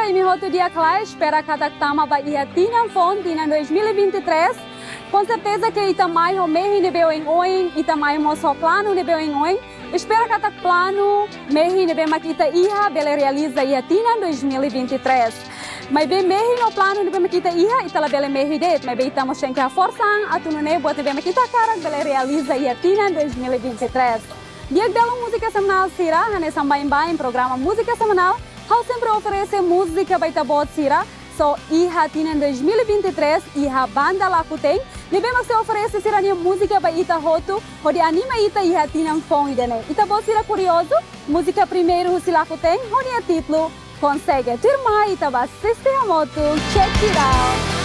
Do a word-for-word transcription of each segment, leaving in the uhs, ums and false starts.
imi outro dia claro, espera cada tama ba ia tinam fon tinam dois mil e vinte e três. Com certeza que itamai o mehi nebeu em oin, itamai mo so plano nebeu em oin. Espera cada plano mehi nebe makita iha bele realiza ia tinam dois mil e vinte e três. Mas bem mehi no plano nebe makita iha itala bele mehi det, mas bem estamos sem que a força atunune buat nebe makita cara bele realiza ia tinam dois mil e vinte e três. Dia dalam música semanal Sira, hane sambai-mbai em programa Música Semanal, hau sempre oferece música baita bot Sira, so iha tinam dois mil e vinte e três, iha banda laku tem, nebe mak se oferece Sira nia música ba ita hotu, hodi anima ita iha tinam fong idene. Ita bot Sira curioso, música primeiro si laku tem, hodi a título, consegue turma ita ba Sister Moto, check it out.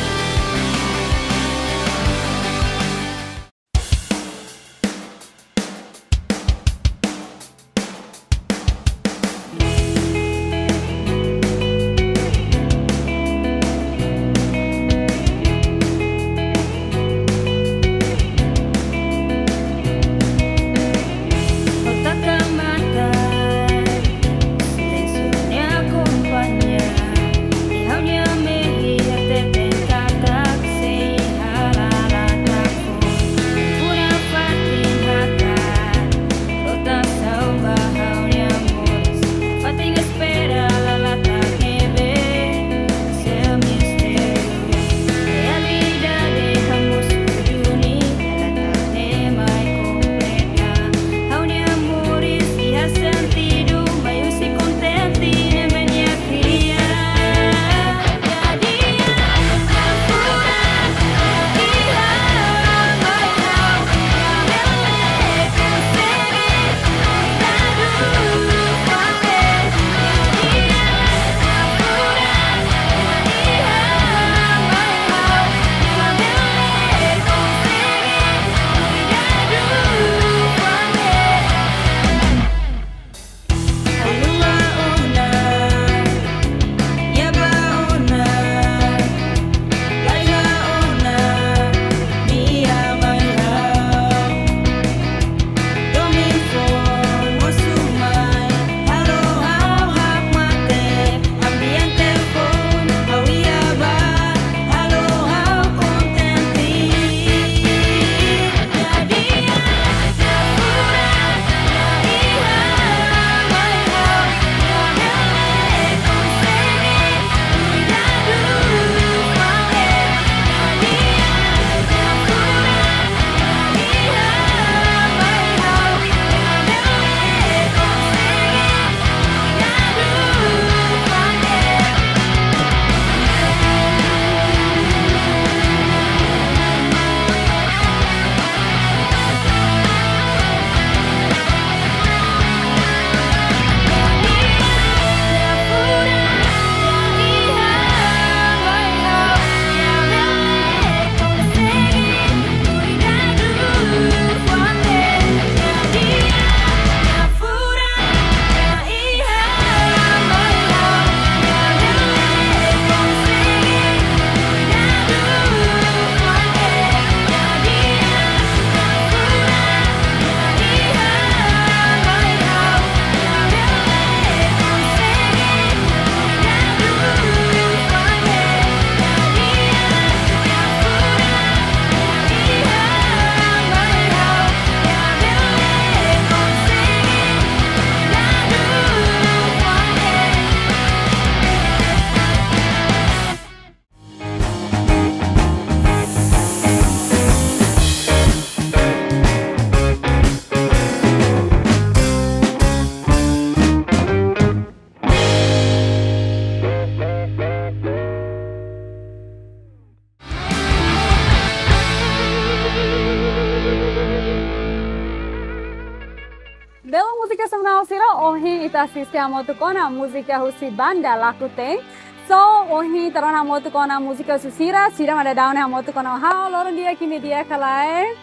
Dalam música semanal Sira, ohi ita sistema tu kona música husi banda laku tem. So, ohi tarona motu kona música susira, Sira ada daun ha motu kona ha, lorong dia kini dia kalai.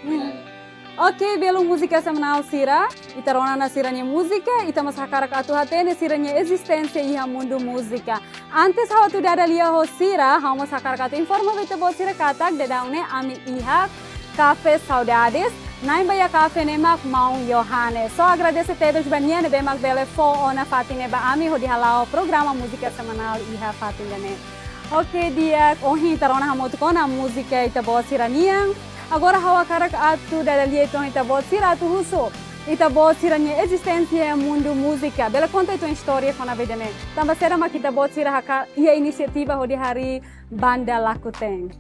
Ok, belo música semanal Sira, ita rona na siranya música, ita masakara katu hatene siranya existência iha mundo música. Antes hawa tu dada lia ho Sira, hawa masakara katu informa beta bo Sira katak de daune ami iha Café Saudades. Naim baya cafe ne mak mau Yohane. So agradeço a todos banhane bem mak bele fo ona fatine ba ami ho di halau programa música semanal iha fatine ne. Ok dia ohi tarona hamot kona música ita bo siraniang. Agora hawa karak atu da lieto ita bo siratu huso. Ita bo sirania existência mundo música. Bela conta tua história kona vedene. Tamba sera mak ita bo sira haka ia inisiativa ho di hari Banda Lakuteng.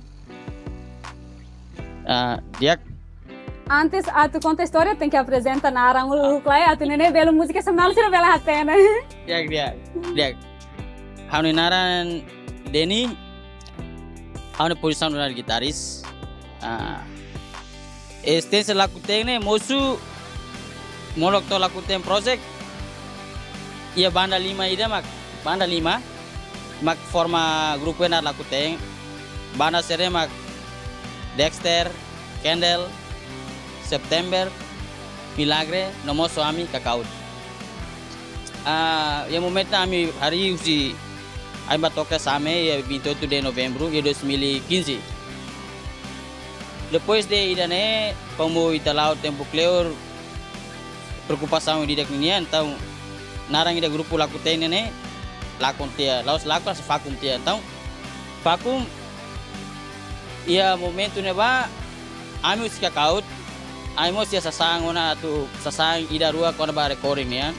Uh, dia Antes, atu conta a história, tem que apresentar na arang ulu klay, atu nene belo música semanal sira bela hatena. dia dia dia. Hanu naran Deni, hanu posisi naran gitaris. Ah, extensa Lakuteng ne mosu molok to Lakuteng project. Ia banda lima ida mak, banda lima mak forma grupo na Lakuteng. Banda sere mak Dexter, Kendall, September, Milagre, Nomo Suami, Kakaud. Ah, yang momento kami hari usi, kami batoka sama ya vinte e oito de novembro de dois mil e quinze. Depois de idane, como italau tempo clear, preocupação di dekninya, então narang ida grupo Lakuteng ne, lakon tia, laos lakon se fakum tia, então fakum, ia momento ne ba, kami usi Kakaud. Aimo sia sasang ona tu sasang ida rua kona ba recording ya.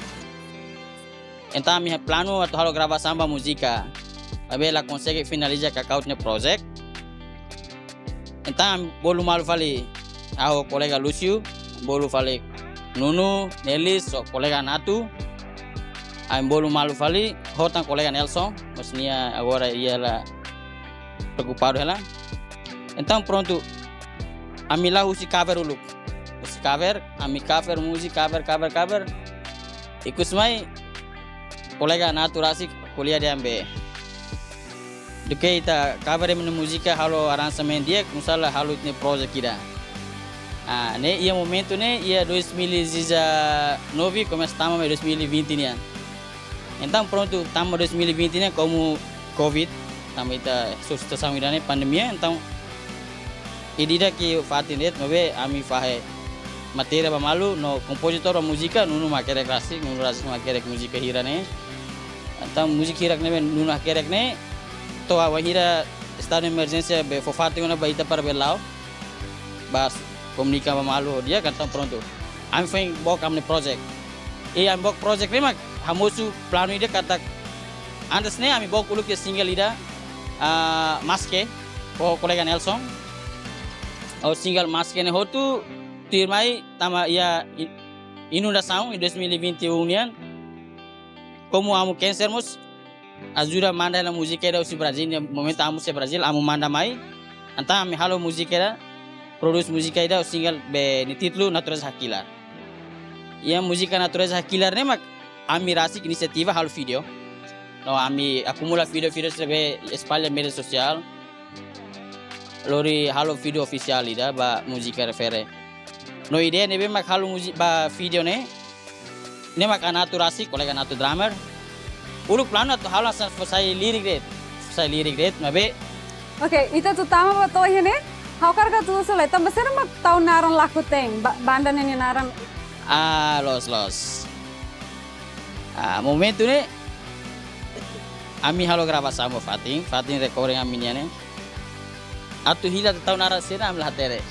Então mi plano atau halo gravação ba música. Abe la consegue finalizar Kakaud ne project. Então bolu malu fali ao colega Lucio, bolu fali Nuno, Nelis, so colega Natu. Aim bolu malu fali hotan colega Nelson, maksudnya agora ia la preocupado ela. Então pronto. Amila usi cover ulu. Cover, ami cover musik cover cover cover. Ikut semai kolega naturasi kuliah di ambe. Duke ita cover menu musika halo aransemen dia, misalnya halo ini project kita. Ah, ne ia momento ne ia dois mil e dezenove começa tamo dois mil e vinte nia. Então pronto, tamo dois mil e vinte nia como Covid, tamo ita situação irane pandemia, então idida que fatinet mabe ami fahe materi ba malu no kompositor musika nunu makerek rasik nunu rasik makerek musika hirane atau musik hirak ne nunu makerek ne to awa hira estado emergência be fofati ona baita para belau bas komunika ba malu dia kata pronto am feng bok amne project e am bok project ne mak hamosu plano ida kata antes ne ami bok uluk ke single ida uh, maske o kolega Nelson o single maske ne hotu Tirmai tama ia inundação em dois mil e vinte e um nian como amo cancermos ajuda manda na música era o Brasil no momento amo se Brasil amo manda mai anta ami halo música era produz música era o single be ni título Natureza Hakilar ia música Natureza Hakilar ne mak ami rasik inisiativa halo video no ami acumula video video sebe espalha media social lori halo video oficial ida ba música refere no ide ne be mak halu musik ba video ne ne mak anaturasi kolega natu drummer uluk plano to halu asal saya lirik red saya lirik red mabe Oke, itu tu tama ba to hene hau karga tu sole tamba sera mak tau naran Lakuteng banda ne naran ah los los ah momento ne ami halu gravação mo Fatin Fatin recording ami ne atu hila tau naran sera am latere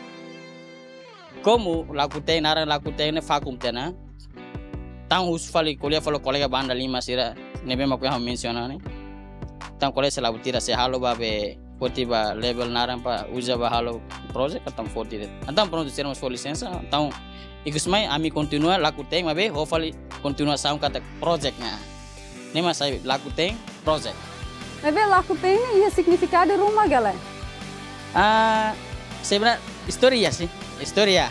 Como Lakuteng naran Lakuteng ne fakum tena tang us fali kuliah falo kolega banda lima sira nebe mak yang menciona ne tang kolega selalu tira se halo babe poti ba level naran pa uja ba halo project atam forty det antam pronto sermos for licença então ikusmai ami continua Lakuteng mabe hopefully continua sound kata projectnya ne mas sai Lakuteng project Bebe Lakuteng ia significado rumah galera ah sebenarnya historia sih Historia.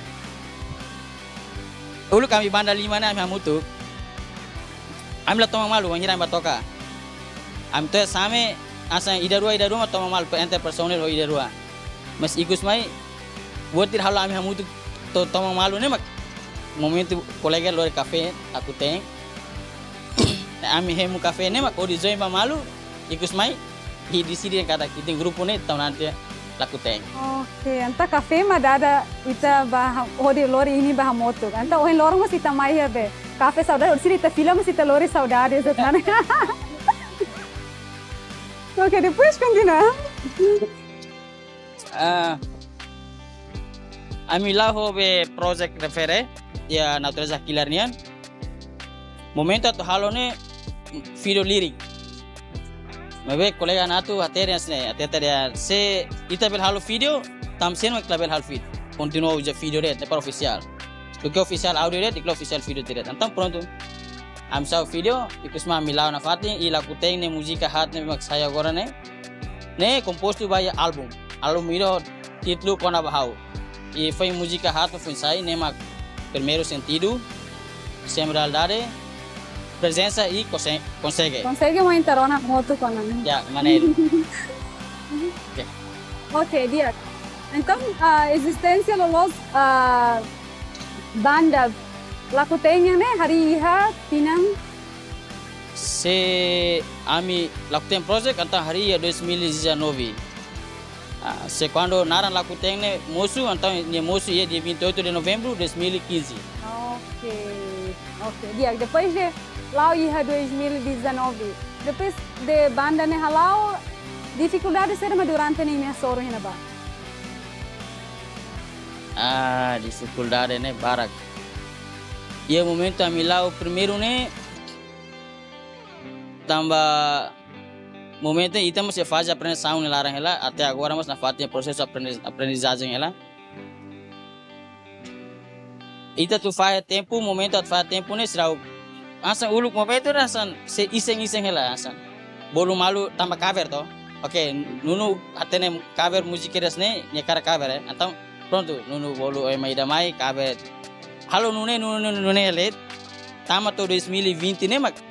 Ulu kami banda lima na kami hamutu. Kami lah tomang malu, wangira kami batoka. Kami tu same asa ida dua ida dua tomang malu per enter personel o ida dua. Mas ikus mai buat tir halu kami hamutu to tomang malu ne mak. Momento kolega lori kafe aku teng. Kami hemu kafe ne mak o di join ba malu ikus mai hi di sini kata kita grupo ne tahun nanti laku teng. Oke, anta kafe madada ita bah ode lori ini bah moto. Anta ohen lorong mas ita mai be. Kafe saudade, sini ita fila mas ita lori saudade setana. Oke, depois continua. Ah, ami lá be project refere ya natureza killer nian. Momento atu halone video lirik. Mabe kolega natu atere asne atere ya se ita bel halo video tam sen mek label hal feed. Continua uja video red ne para oficial. Do que oficial audio red iklo oficial video red. Antam pronto. Am sa video ikusma milau na fati ila kuteng ne musika hat ne mak saya agora ne. Ne composto by album. Album iro título kona bahau. E foi música hat foi sai ne mak primeiro sentido, sembraldade, presença e consegue. Consegue mau interona moto com a minha. Ya, maneiro. Okay. Ok, dia. Então, a existência lolos uh, banda laku tenya ne hari iha tinang Se ami laku tem project anta hari ya dois mil e dezenove. Uh, se quando naran laku tem ne moço então ne moço ia dia vinte e oito de novembro de dois mil e quinze. Ok, ok. Dia, depois de Lau iha dois mil e dezenove. Depois de banda ne halau, dificuldade será durante ne minha soro hina ba. Ah, dificuldade ne barak. Ia momento ami lau primeiro ne tamba momento ita masih fase aprendização larang ela até agora mas na fase processo aprendizagem ela. Ita tu faz tempo momento tu faz tempo ne será asan uluk momento asan se iseng-iseng ela asan. Bolu malu tambah cover to. Oke, nunu atene cover musik resne nyekar cover eh. Então pronto, nunu bolu oi mai damai cover. Halo nune nune nune let. Tama to dois mil e vinte ne mak.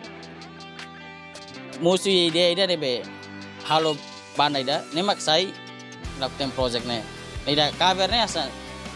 Musuh ide ide debe. Halo banda ida ne mak sai lakukan project ne. Ida cover ne asan.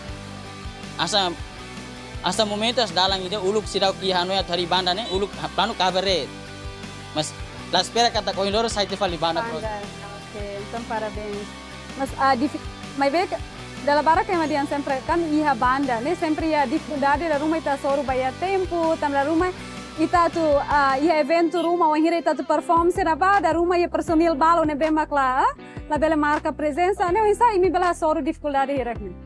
Asan asa momento as dalang ide uluk sidau ki hanu ya hari banda ne uluk plano cover re. Mas la espera kata ko indoro sai te fali banda project. Oke, então parabéns. Mas a uh, mai ver dalla barra che madian sempre kan iha banda, ne sempre ia dificuldade da rumah ita soru bayar tempo, tam da rumah ita tu uh, iha evento rumah wan hira ita tu perform seraba da rumah ia personil balo ne bema kla, la bela marca presença, ne isa imi bela soru dificuldade hirak ne.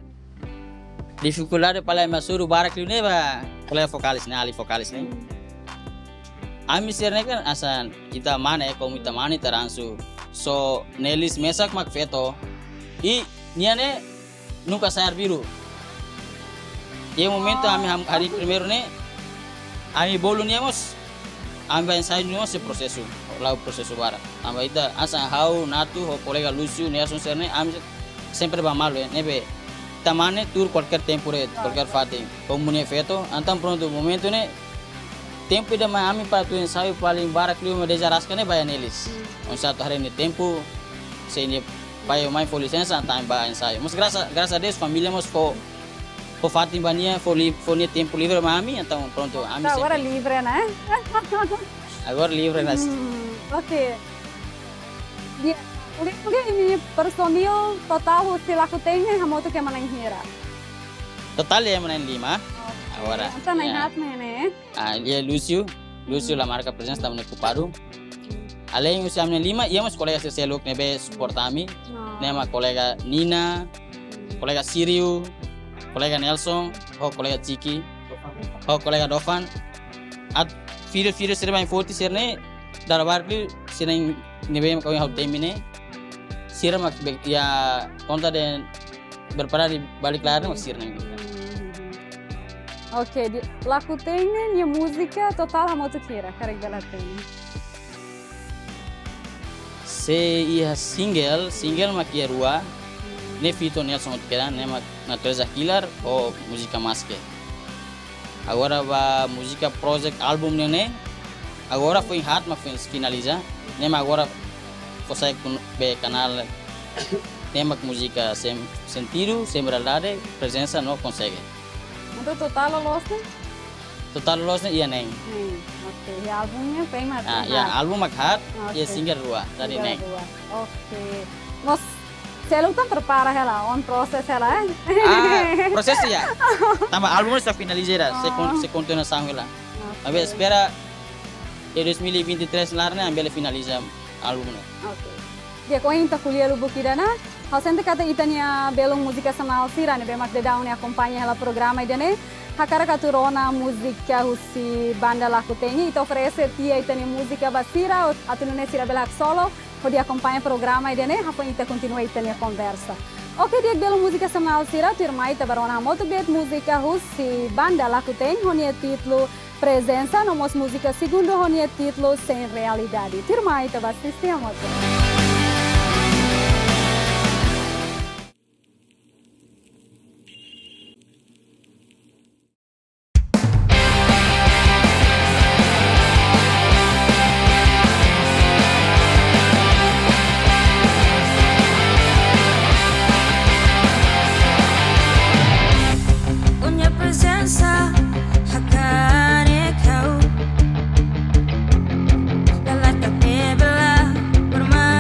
Dificuldade pala masuru barak ne ba, pala vokalis ne ali vokalis ne. Ami serne kan asan ita mana e kom ita mani taransu. So nelis mesak mak feto. I niane nunca sayar biru. E momento ami hari primeiro ne ami bolu niamos ami ensaio niamos se processo lá o processo bara. Amba ita asa hau natu ho colega Lucio Nelson serne ami sempre ba malo ne be tamane tur qualquer tempo re qualquer fate como ne feto antam pronto momento ne tempo da ami para tu ensaio paling barak liu de jarasca ne bayan eles. Um satu hari ne tempo se ne pai o mai foi licença time ba ensaio. Mas graças graças a Deus família mas fo fo fatim bania fo li fo ne tempo livre ma ami então pronto ami tá, agora livre né? Agora livre nas. Hmm, ok. Dia, udah udah ini personil total se laku tem ne hamoto ke mana hira. Total ya mana lima. Agora. Anta na hat ne. Ah, dia Lucio, Lucio la marca presença também ocupado. Além dos amne lima, íamos colegas de selok nebe suportami, nema colega Nina, colega Siriu, colega Nelson, o colega Chiki, o colega Dofan. At filho filho serba em forte serne, dar barco serne nebe kau yang temine, sirma mak ya konta de berparah di balik layar mak sirne. Ok, laku tem ne música total hamoto kira, karek bela tem. Se ia single, single makia rua, ne fito Nelson Otkeran, ne mak natureza killer ou música maske. Agora va música project album ne ne, agora foi hat mak finaliza, ne mak agora fosse com be canal, ne mak música sem sentido, sem verdade, presença não consegue. Então total lolos ne? Total lolos ne ia neng. Oke, ya albumnya pengen Ah, ya album mak hat, ya single rua dari neng. Oke, nos Saya lupa prepara ela, on proses ela. Ah, proses ya. Tambah album está finalizar, se con se continua sangue lá. A ver, espera de dois mil e vinte e três lá, né, ambele finaliza album. Okay. Dia ko inta kuliah lu bukidana. Hal sente kata itania belong música sanal sira ne bemak de daun acompanha ela programa idane. Hakara katurona música husi banda laku tengi ita oferece tia itania música basira atunune sira belak solo. Pode acompanhar o programa e né, rapaz, então continua aí a conversa. Ok, dia bela música semanal sira, tu irmã ita barona moto bet música russa banda lá que tem, honia título presença, nomos música segundo honia título sem realidade. Tu irmã ita vai assistir a moto. Bermain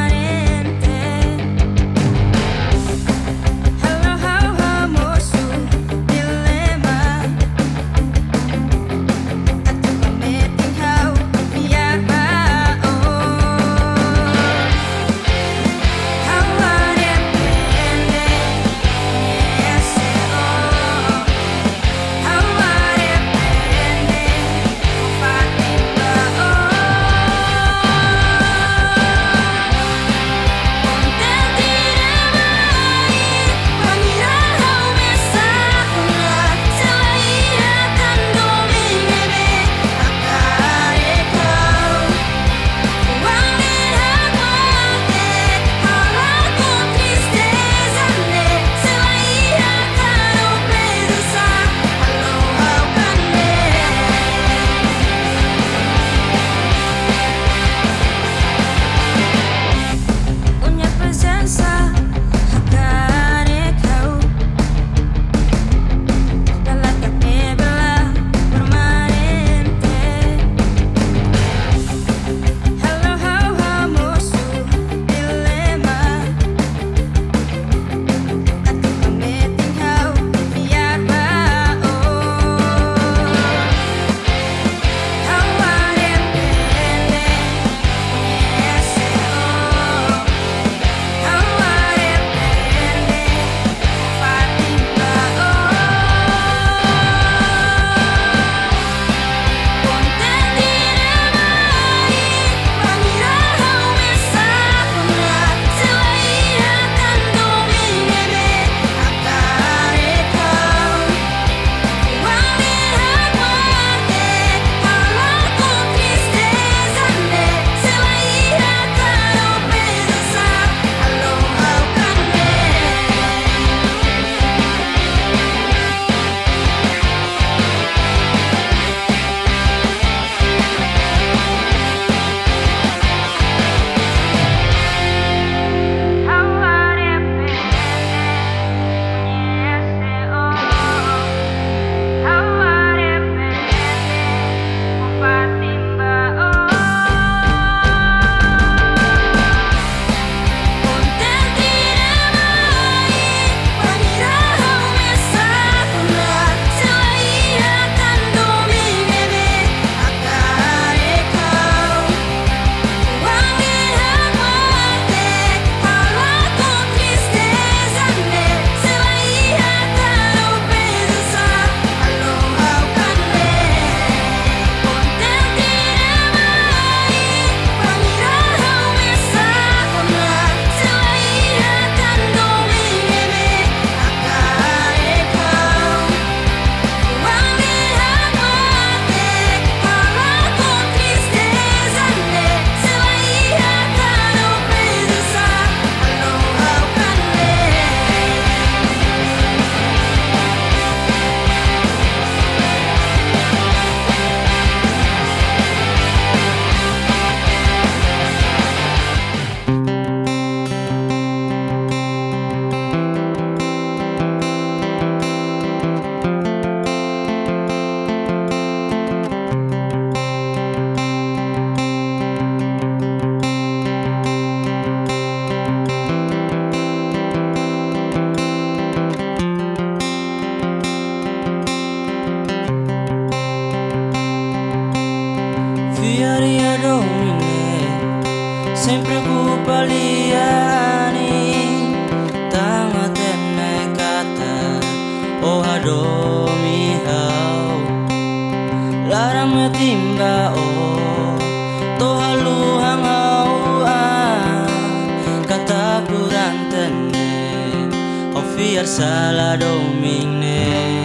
me timba o to halu hang au a kata kurantene ofiar sala domine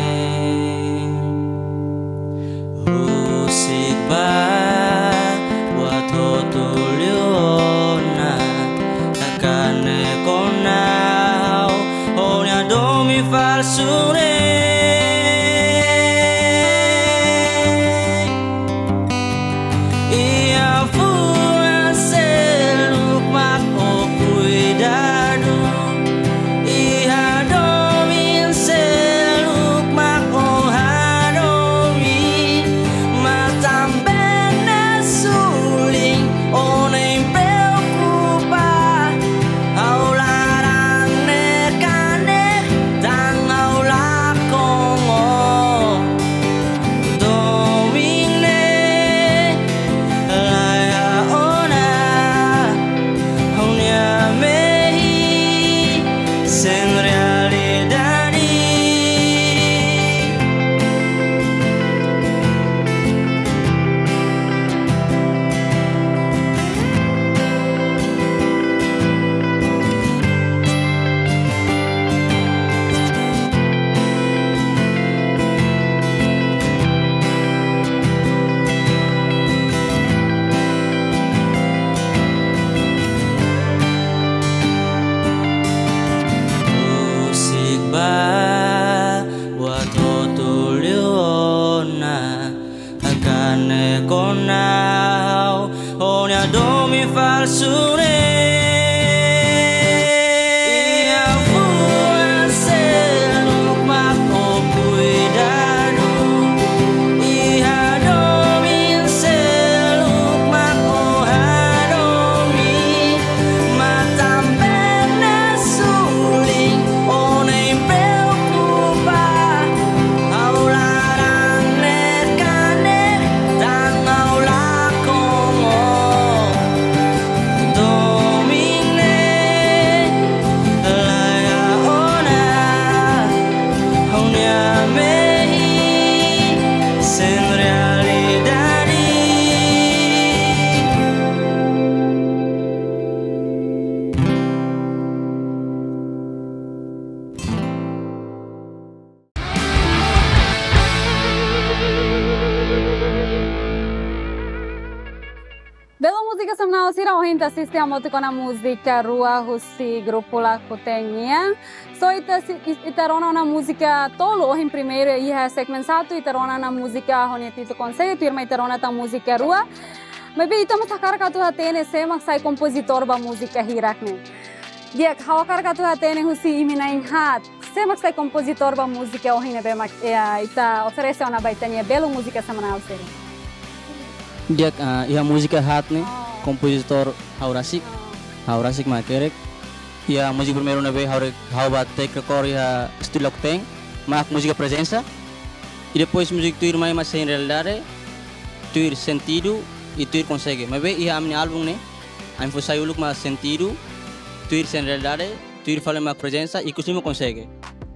usik ba buat hotuliona takane konau onya domi falsure konau onya domi falsure ia fuase lumak o cuidado ia domi seluk mak o hadomi matam bene suling onei preocupa aularang nekane Bela música semanal sira o gente assiste a moto com a música rua husi grupo lá cotenha. So ita itarona na música tolo o primeiro e é segmento satu itarona na música honetito consegue tu irmã itarona ta música rua. Mas bem itamos takar katu hatene semak sai compositor ba música hirakne. Dia hawa kar katu hatene husi iminain hat. Semak sai compositor ba música o hine be mak ita oferece una baitania bela música semanal sira. Dia uh, ia música hat nih, kompositor Haurasik, Haurasik makerek. Ia música primeiro na vez haure hau batek rekor ia estilo que tem, mas música presença. E depois música tu ir mais mas sem realidade, tu ir sentido e tu ir consegue. Mas bem ia amni álbum né, a info saiu look mas sentido, tu ir sem realidade, tu ir falar mais presença e costuma consegue.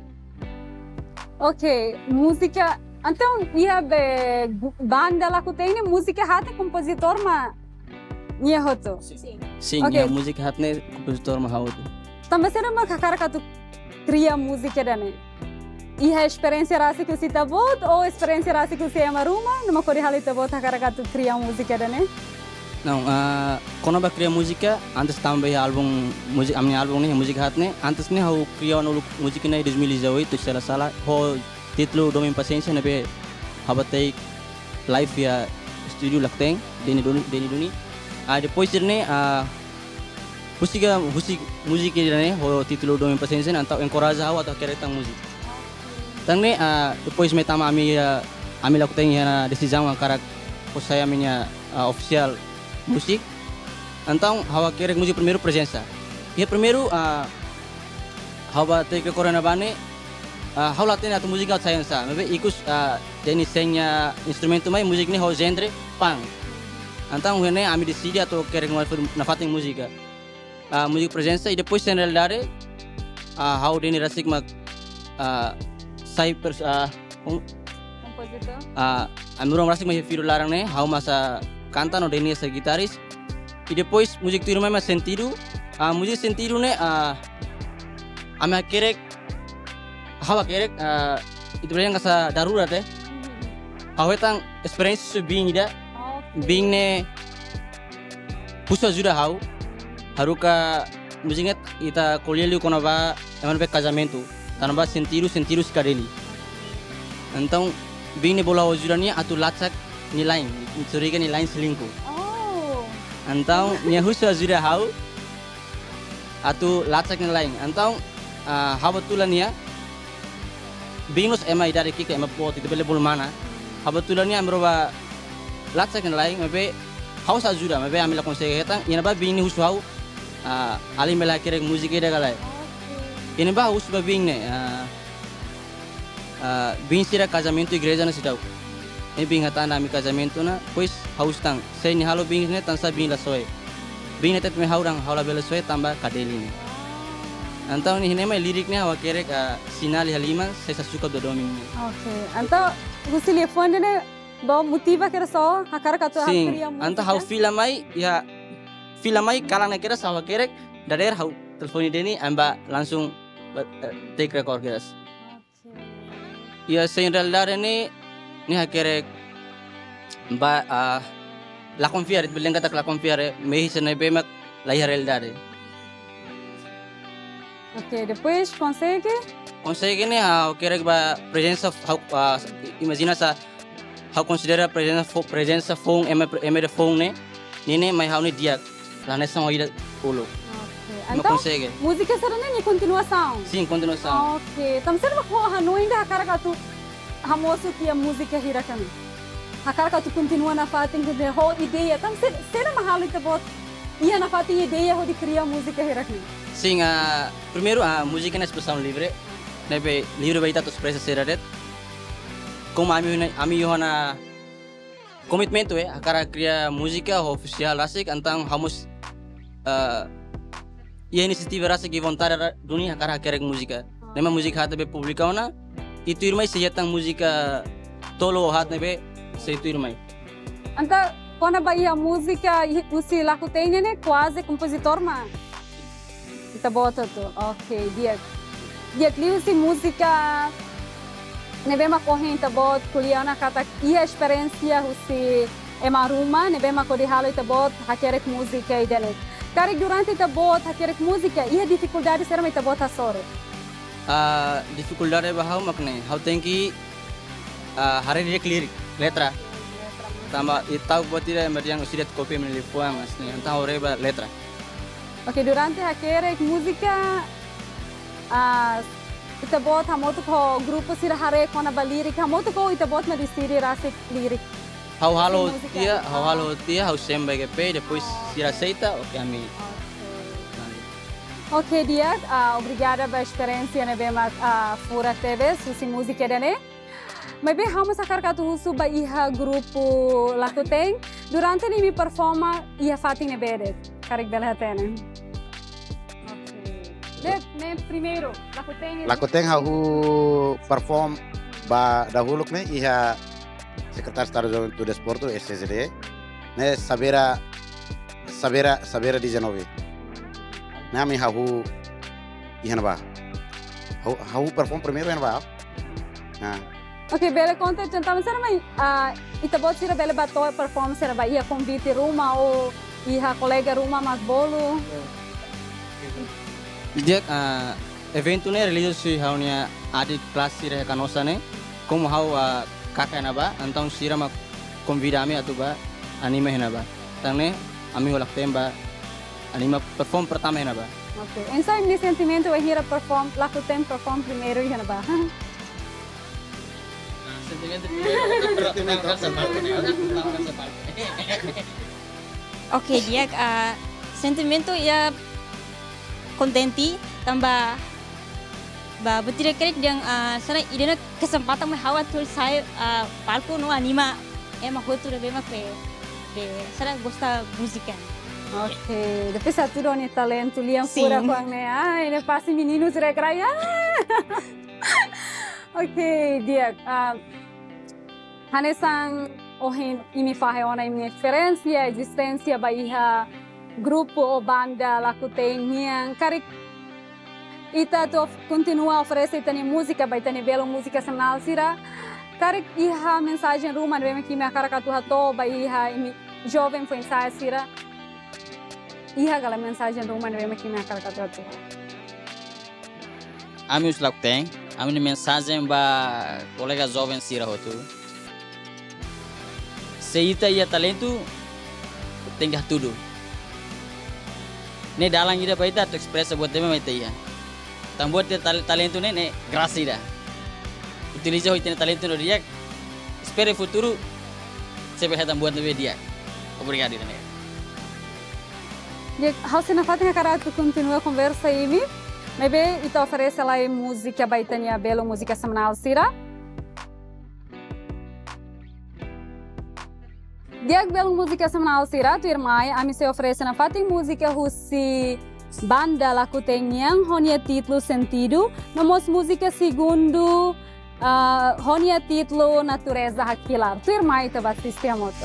Ok, música. Então, ia be banda lá que tem música hat compositor ma ia hoto. Sim. Sim, okay. Ia música hat né compositor ma hoto. Também será uma cara que tu cria música dane. Ia experiência rasa que você tá bot ou experiência rasa que você ama ruma, numa cor hali tá bot cara que tu cria música dane. Não, uh, quando eu cria música, antes também álbum música, a minha álbum né música hat né, antes né eu cria no música né dois mil e dezoito, salah salah, ho título Domain Paciência nabe habatei live via studio Lakteng Deni Duni Deni Duni. Ah depois derne ah música música música derne ho título Domain Paciência antau encoraja hawa atau keretang musik. Tangne ah depois metama ami ami Lakteng ya decisão karak ko saya minha oficial musik. Antau hawa kerek musik primeiro presença. E primeiro ah hawa te ke corona bane Uh, hau latih atau musik out saya sa, tapi ikut uh, jenis senya instrumentu mai musik ni hau genre punk. Antang hene ami decidi atau kereng mau nafating musika. Uh, musik presença e depois em realidade uh, hau deni rasik mak uh, sai pers uh, compositor? Ah, amiro merasa mais filho larang né, how masa canta no Denny essa guitarris. E depois música tu mais sentido, ah música sentido né, ah ame kerek how kerek ah itu yang kasa darurat eh. How etang experience bing ida, bing ne pusa juda how, haruka musiknya ita kolheli quando vai emang pe casamento, tanpa sentido sentido sekadeli. Então bing ne bola ojurani atu lacak ni lain, curiga ni lain selingkuh. Então, minha russa ajuda hau, atu lacak ni lain. Então, hau betulan ya, bingus ema idari kika ema pot itu bele bul mana. Hau betulan ya merubah lacak ni lain, mabe hau ajuda, mabe ambil konsep kita. Ini bah bing ni husu hau, ali melakirek musik ida galai. Ini bah husu bah bing ne, bing sira casamento igreja na sidau. Ini bing hata nami casamento na, pois haus tang. Saya ni halo bing ne tansa bing la soe. Bing ne tet me haurang haula bela soe tambah kadeli ne. Antau ni hine mai liriknya hawa kerek sinali halima saya suka do doming. Okay. Antau gusi telefone ne ba motiva kera so hakar katu hakriya musik. Anta hau film mai ya film mai kalang ne kera hawa kerek dader hau telefoni deni amba langsung take record keras. Ya saya realidade ni ni hakerek ba uh, la confiare bilang kata la confiare mehi sene bemak la realidade. Ok, depois consegue? Consegue ne ha kerek ba presença uh, imagina sa how considera presença fo presença phone em em de phone ne nene mai how ne dia la nessa moida polo. Então, consegue. Música será nem continuação? Sim, continuação. Ok, então será que a noite a cara que tu hamoso que a música hira kami. A cara que tu continua na fatin que de ho ideia, então será mahal itu bot. Ia na fatin ideia ho de criar música hira kami. Sim, a primeiro a música na expressão livre, nebe livre baita tu expressa seradet. Como a mim a mim na commitment é a cara criar música oficial asik antang hamos ia inisiativa rasa que vontade dunia cara kerek música. Nema música hata be publicar na itu irmai sejatang música tolo hat nebe se itu irmai. Anta quando vai a música usi laku tenha né quase compositor ma. Kita bota tu. Ok, dia dia liu si música nebe ma corrente bot kuliana kata ia experiência usi emaruma nebe ma kodi halo ita bot hakerek música idenet. Cara, durante a bot, aquela música, e a dificuldade será mais a bota só? A dificuldade é bahau makne, how tem que hari dia lirik, letra. Tambah itau buat dia meriang usirat kopi menilai puang, asni, entah oreba letra. Ok, durante aquela música, ita bot hamoto ko grupo sira hare kona ba lirik, hamoto ko ita bot na disiri rasik lirik. Hau halo tia, hau halo tia, hau sembai ke pe, depois sira aceita, ok ami. Ok, dia, uh, obrigada pela experiência né bem uh, fora T V, susi música dele. Mas bem, vamos sacar que tu usa ba iha grupo lá que tem. Durante ele me performa iha fatin né bem, carik bela tene. Ok. Ne primeiro, lá que tem. Lá que tem hau perform ba dahulu ne iha Sekretaris Estado do Desporto, S S D, né, Sabera, Sabera, Sabera dezenove. Nami hahu, ihan ba? Hahu, hahu perform primeiro ihan ba? Nah. Ok, bela conta, então, será mais, ah, ita bot sira bela bato perform será ba ia convite ruma ou ia colega ruma mas bolo. Dia uh, evento ne religioso haunya adik kelas sira kanosa ne, como hau uh, kakak naba, antang sira mak convida ami atau ba anime naba. Tangne ami holak temba anime perform pertama naba. Okay. Então esse sentimento é ir perform, lá que tem perform primeiro naba. Oke, dia uh, sentimento ya kontenti tambah ba betul kerek yang uh, sana idena kesempatan menghawa tul saya uh, palco no anima emang aku tuh lebih mak be be sana gosta música. Ok, depois satu doni talento liam pura com né, ai ne passa menino se recraia. Ok, dia uh, Hanesan ohin imi fahe ona imi referência, existência baiha grupo ou banda laku tem yang karik ita to continua oferecer tani música bai tani belo música semanal sira karik iha mensagem rumah bem que minha cara katuha to bai iha imi jovem foi ensaio sira iha gala mensagem rumah bem que minha cara katuha to Ami us laku tem, ami ni mensagem ba colega jovem sira hotu. Seita ia talento tengah tudo. Ne dalang ida baita to expressa buat tema baita ia. Tam buat talento ne ne graça ida. Utiliza hoitene talento no dia. Espere futuro se vai tam buat no dia. Obrigado ida ne. Jadi hal na fatinha cara tu continua a conversa aí, maybe ita oferece lá música baitania belo música semanal sira. Diag belo música semanal sira tu irmã a me se oferece na fatin música russi banda laku tem yang honia título sentido, nomos música segundo uh, honia título natureza hakilar. Tu irmã ita batiste a moto.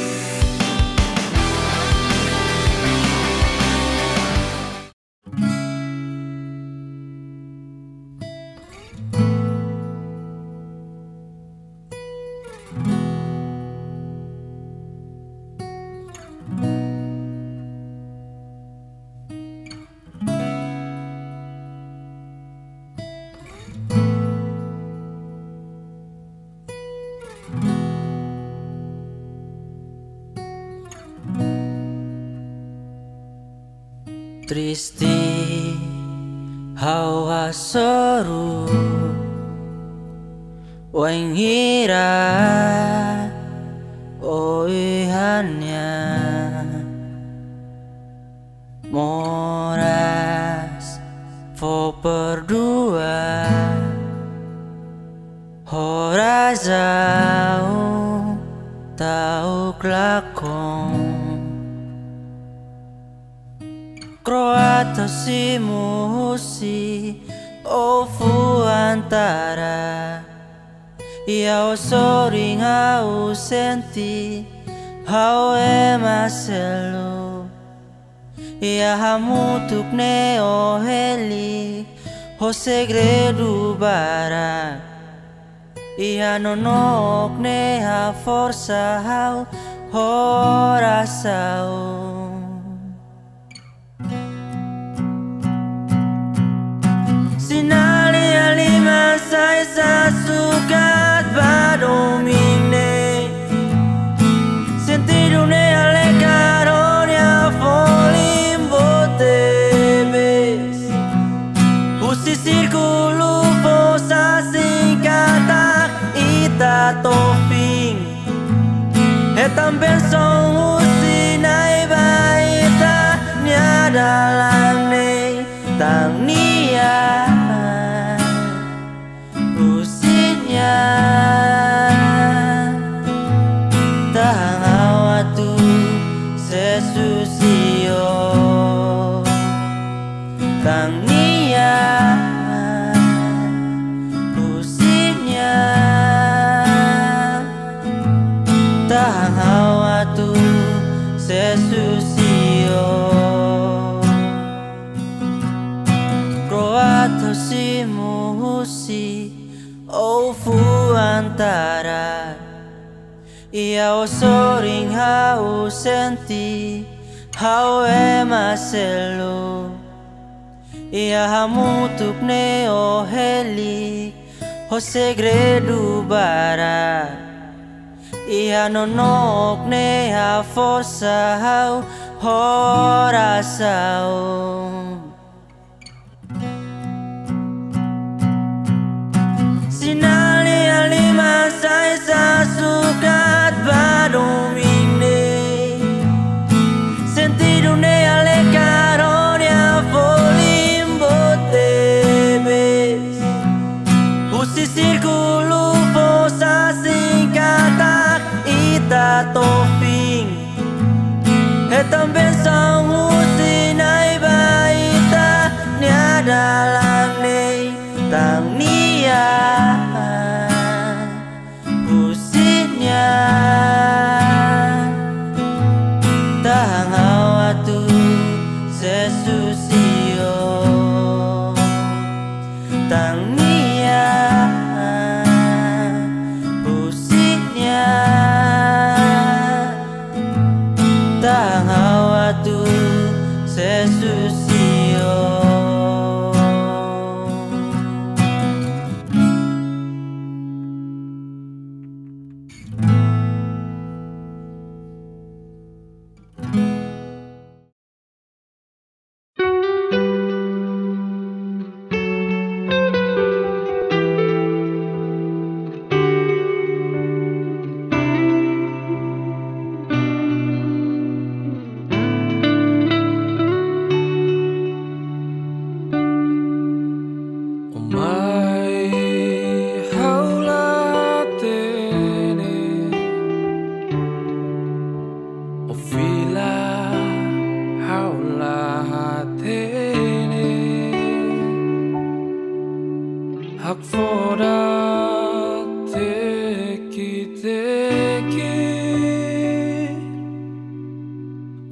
Triste hawa soru waing hira oihannya moras fo berdua hora jauh tau kelakon Croato si musi ofu antara Iau soring au senti hau emaselu Ia hamutuk ne o heli ho segredo bara Ia nonok ne ha força hau horasau Sinali alima sai sa sukat badomine Sentido ne ale caronia folimbo tebes Usi circulo fosa singkata ita tofing E também são usi naiba ita niada langne tang nia Tahang awatu sesusio Tang nia Usinya Tahang awatu sesusio Croato si muhusi Ofu antara Ia o soring hau senti Hau emaselu Ia hamutuk ne o heli Ho segredo bara Ia nonok ne ha força hau horasau Sinali alima sai sa sukat badomine Sentido ne ale caronia folimbo tebes Usi circulo fosa singkata ita tofing E também são usi naiba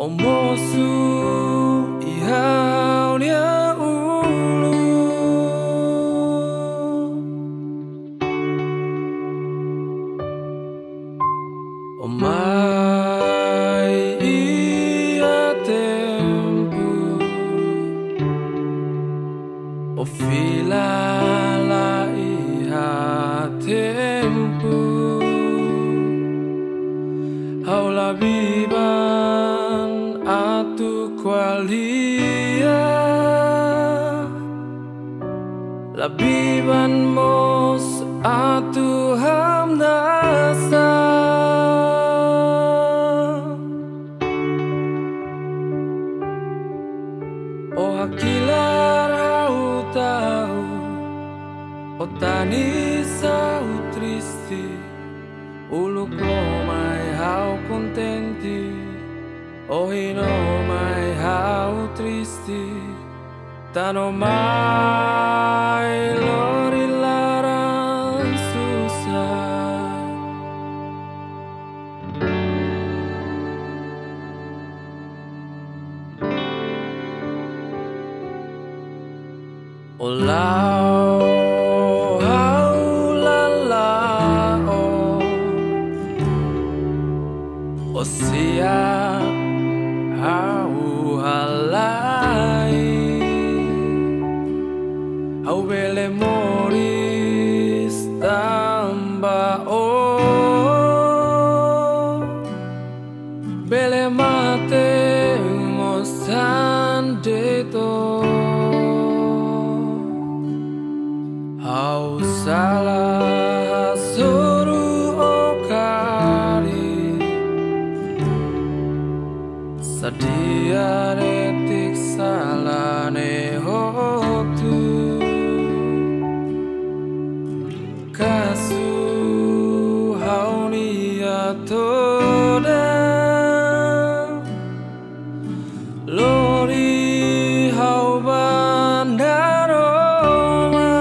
Omosu ihau nia ulu Omai ia tempo O fila la iha tempo Haula biban atu qualia Labiban mos atu hamnasa O hakilar hau tau O tani sau tristi Uluk lo mai hau contenti O hino mai hau tristi Tano mai lori larang susah O lau hau lalao O siap hau halai Hau bele moris tamba o Bele mate mosan deto Hau salah suruh okari Sadia retik salane hotu Kasu haunia toda Lori hau bandaroma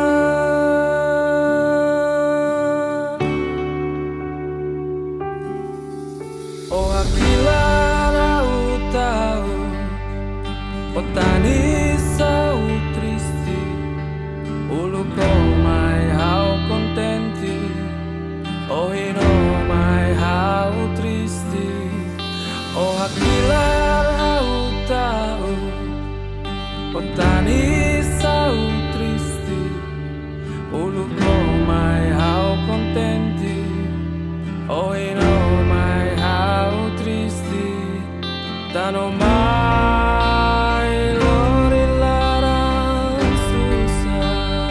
O hakilar au tau O tani sau tristi Uluk lo mai hau contenti O hino mai hau tristi O hakilar hau tau O tani sau tristi Uluk lo mai hau contenti O hino mai hau tristi Tano mai lori larang susah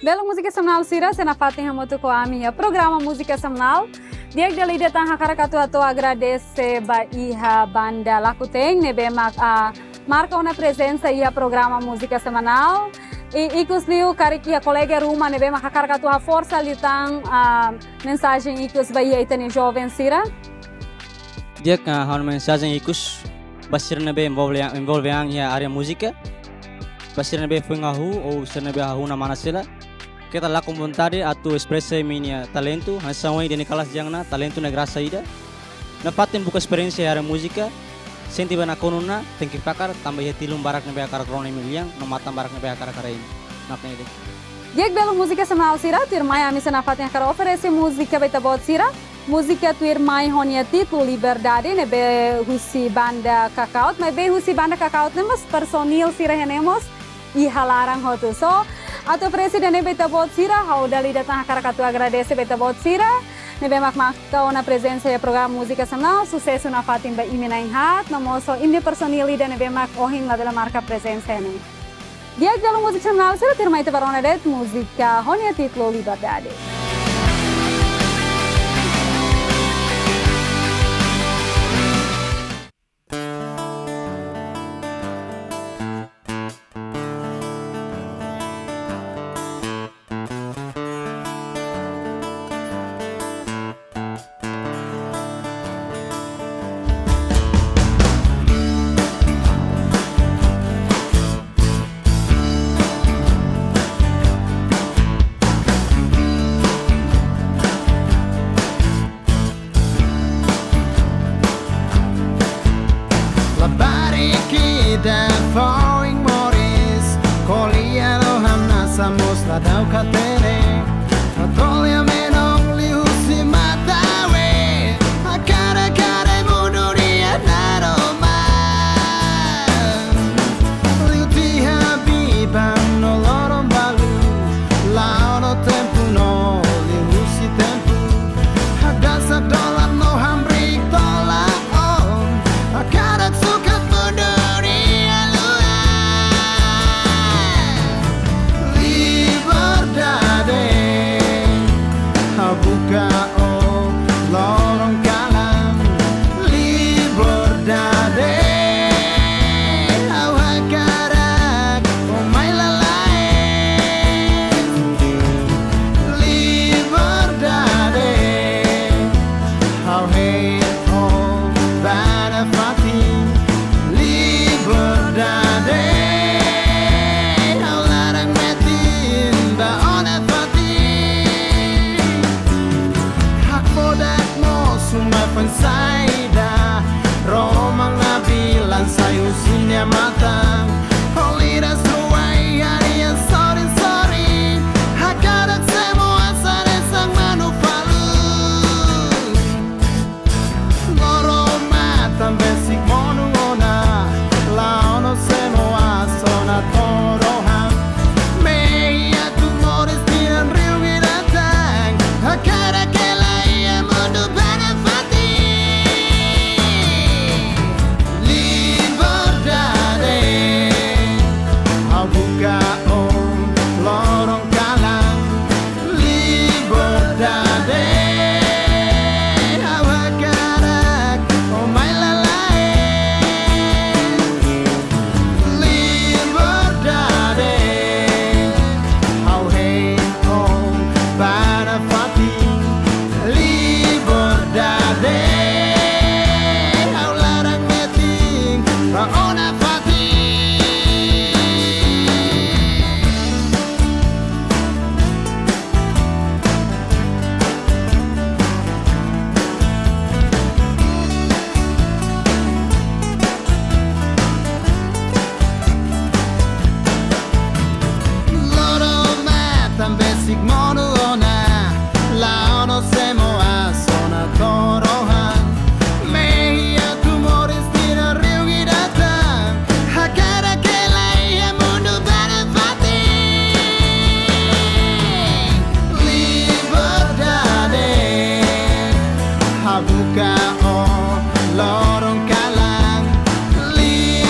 Bela música semanal sira, sena fatem hamoto com a minha programa música semanal. Dia que dali datang hakara katu ato agradece ba iha banda Lakuteng nebe mak a marca uma presença iha programa música semanal. E ikus liu karik iha colega Ruma nebe mak hakara katu a força litang a mensagem ikus ba iha itani jovem sira. Dia que a mensagem ikus basir nebe envolve envolve ang iha área música. Basir nebe foi ngahu ou ser nebe hahu na mana sila. Kita lakukan vontade atau expressa minha talento, hansawai deni kalas jangna talento na graça ida. Na paten buka experiência ara música, senti bana konuna, tengki pakar tambah ya tilum barak nebe akar krone miliang, no matam barak nebe akar akar ini. Nakne ide. Dia bela música semanal sira, tu irmã a missa na faten akar oferece música beta bot sira. Música tu irmã honia título Liberdade nebe husi banda Kakaut, mas be husi banda Kakaut nemos personil sira henemos e halarang hotu. So atau presiden beta bot sira, hau dali datang hakara katu agradece beta bot sira, nebe mak mak kau na presença ya program música semanal, sucesso na fatim ba imina inhat, namoso indi personili dan nebe mak ohin la dela marca presença ne. Dia dalam música semanal sira tirma ite barona det música honia título Liberdade.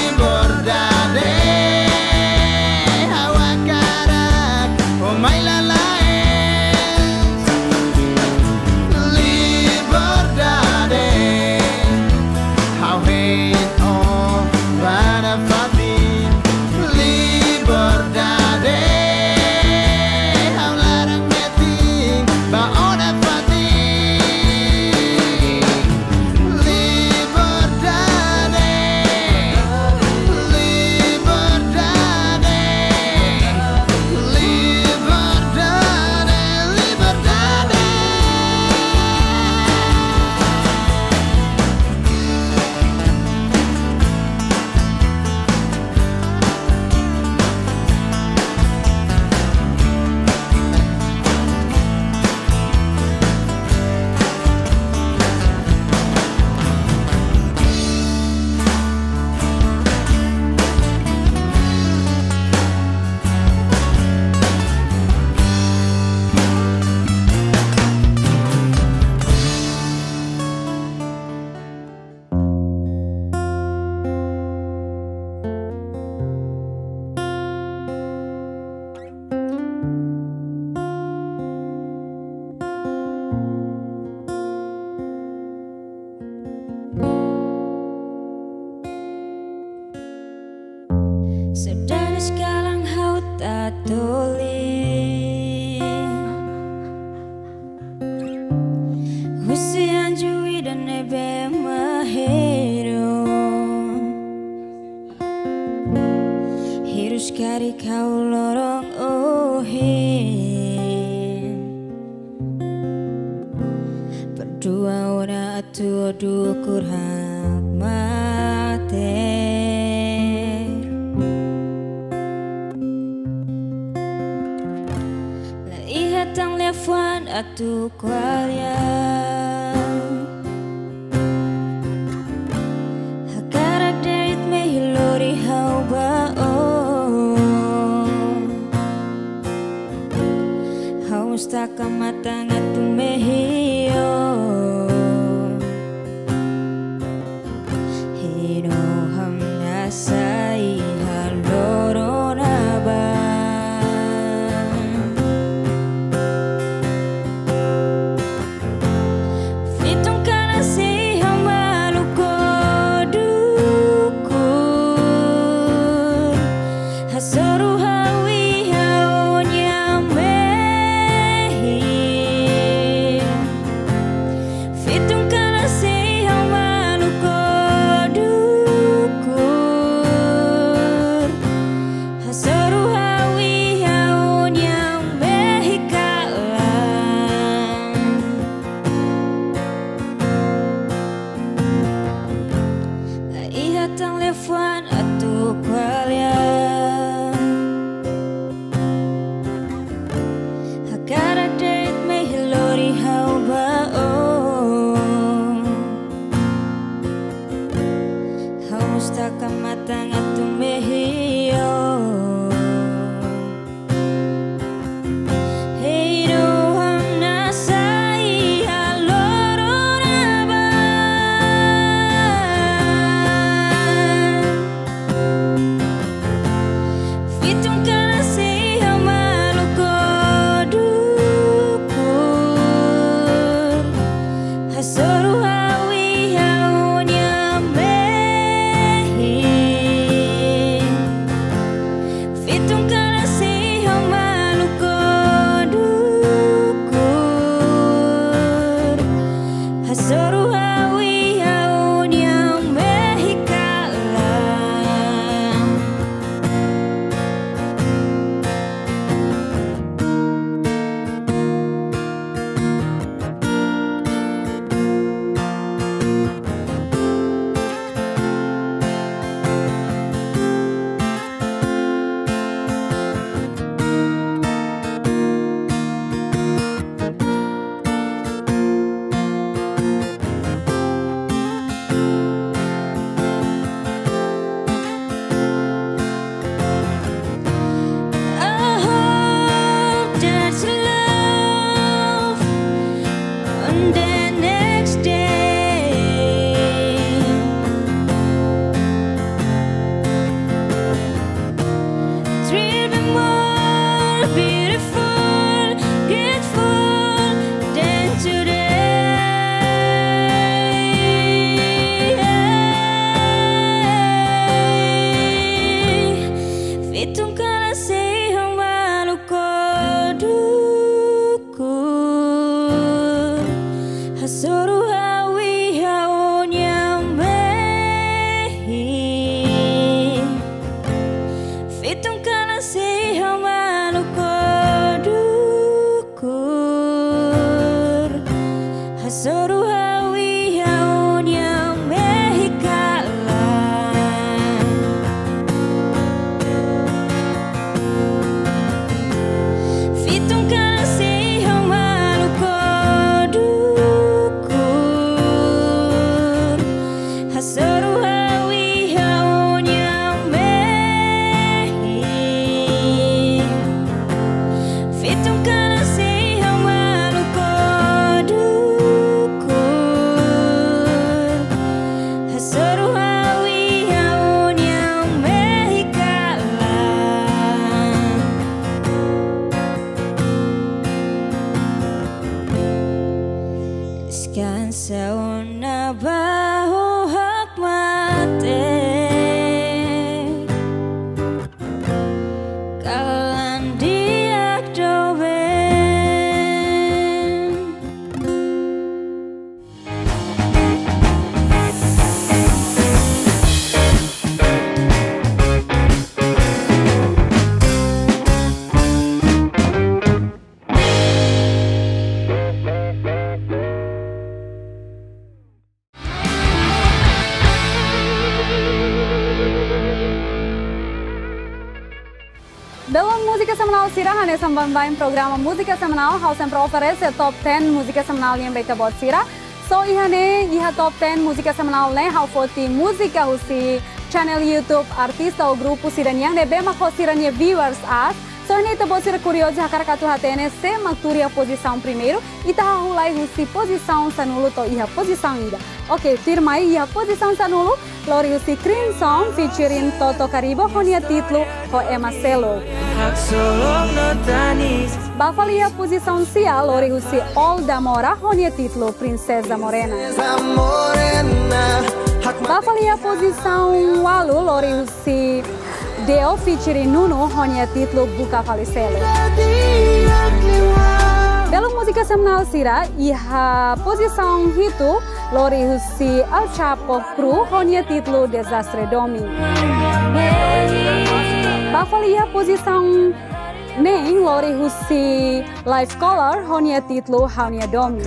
Baila tatoli Husian jui dan nebe mahero Hirus kari kau lorong ohe Berdua ora atu adu kurang mate Tang lefuan atu kualia Hakarak deit me hilori hau bao Hau mustaka matang atu me hiyo Hino ham nasai haloro naba Belum música semanal Sira, hanya sambambain programa música semanal, hal sempre oferece top ten música semanal yang baita bot Sira. So ihane iha top ten música semanal ne, hal foti música husi channel YouTube artista ou grupo Sira yang debe mak Sira nia viewers as. So ini ita bot Sira curioso hakar katu hatene se makturi a posição primeiro, ita hahulai husi posição sanulu to iha posição ida. Oke, firmai iha posição sanulu, lori husi Crimson featuring Toto Caribo honia titlo ho Emma Celo. Bafalia posição sia lori husi All da Mora honia titlo Princesa Morena. Bafalia posição walu lori husi Deo featuring Nuno honia titlo Buka Falicelo. Belo música semanal Sira, iha posição hitu lori husi Al Chapo Cru honia titlo Desastre Domi. Bafalia posição nem lori husi Life Color honia titlo Haunia Domi.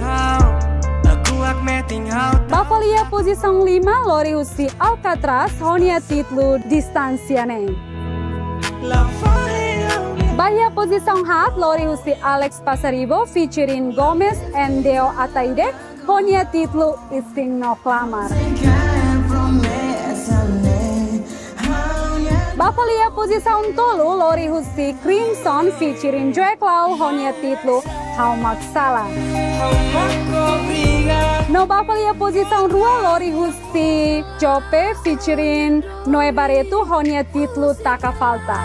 Bafalia posição lima lori husi Alcatraz honia titlo Distancia nem. Bahia posição hat lori husi Alex Pasaribo featuring Gomez and Deo Ataide honia titlo Isting No Clamar. Bafalia posição tolu lori husi Crimson featuring Joy Clau honia titlo How Maksala. No bafalia posição rua lori husi Jope featuring Noe Barreto honia titlo Taka Falta.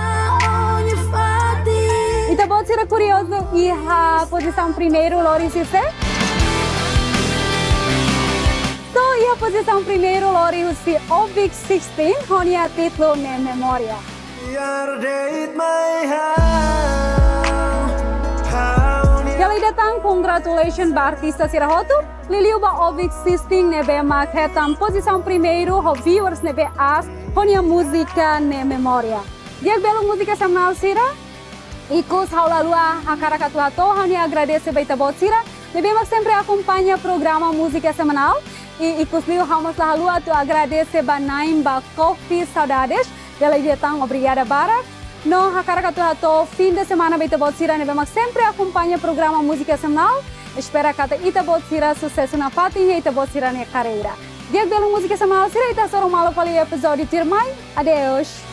Ita bot Sira curioso iha posição primeiro lori sise. So iha posição primeiro lori husi Ovic sixteen honia titlo Ne Memoria. Kali datang congratulations ba artista Sira hotu. Liliu ba Ovic sixteen nebe mak hetam posição primeiro ho viewers nebe as honia música Ne Memoria. Dia belo música semanal Sira. Ikus haulalua hakara katuato honia agradece baita bot Sira. Nebe mak sempre acompanha programa música semanal. E ikus liu haumas lahalua tu agradece ba naim ba Coffee Saudades. Dela datang obrigada barak. No hakara katuato fim de semana baita bot Sira nebe mak sempre acompanha programa música semanal. Espera kata ita bot Sira sucesso na patinha ita bot Sira na carreira. Dia belo música semanal Sira ita sorong malu pali episódio tirmai. Adeus.